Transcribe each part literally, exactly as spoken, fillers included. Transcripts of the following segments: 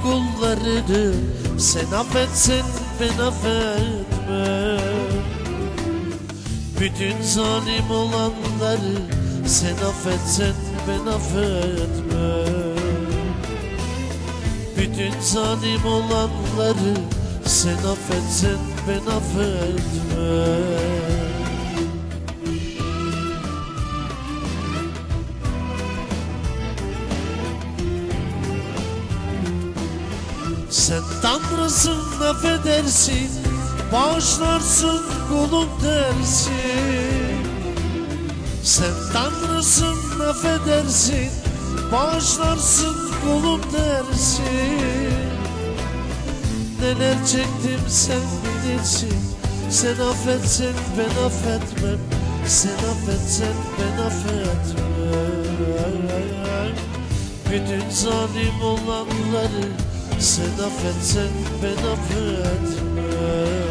kullarını, sen affetsen ben affetmem. Bütün zalim olanları sen affetsen ben affetmem. Bütün zalim olanları sen affetsen ben affetmem. Sen Tanrısın, affedersin, bağışlarsın kulum dersin. Sen Tanrısın, affedersin, bağışlarsın kulum dersin. Neler çektim sen bilirsin, sen affetsen ben affetmem. Sen affetsen ben affetmem. Bütün zalim olanları sen affetsen ben affetmem.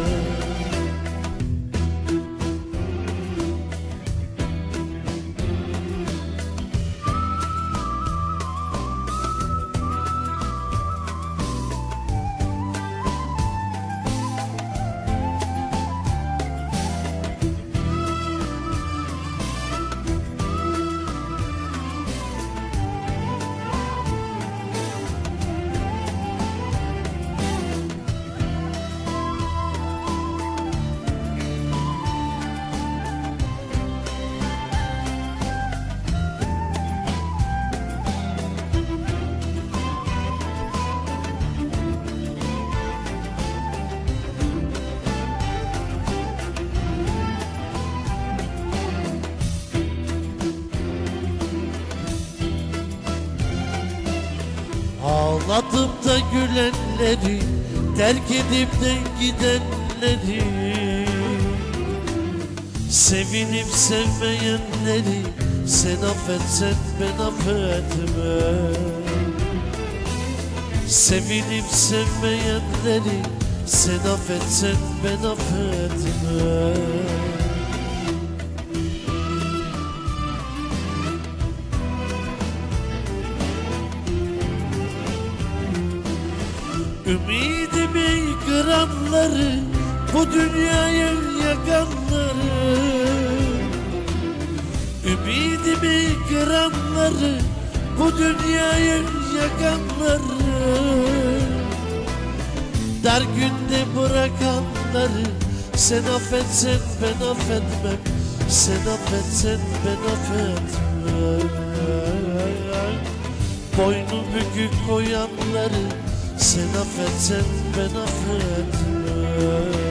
Ağlatıp da gülenleri, terk edip de gidenleri, sevinip sevmeyenleri sen affetsen ben affetmem. Sevinip sevmeyenleri sen affetsen ben affetmem. Ümidimi kıranları, bu dünyayı yakanları, ümidimi kıranları, bu dünyayı yakanları, dar günde bırakanları sen affetsen ben affetmem. Sen affetsen ben affetmem. Boynu bükük koyanları sen affetsen ben affetmem.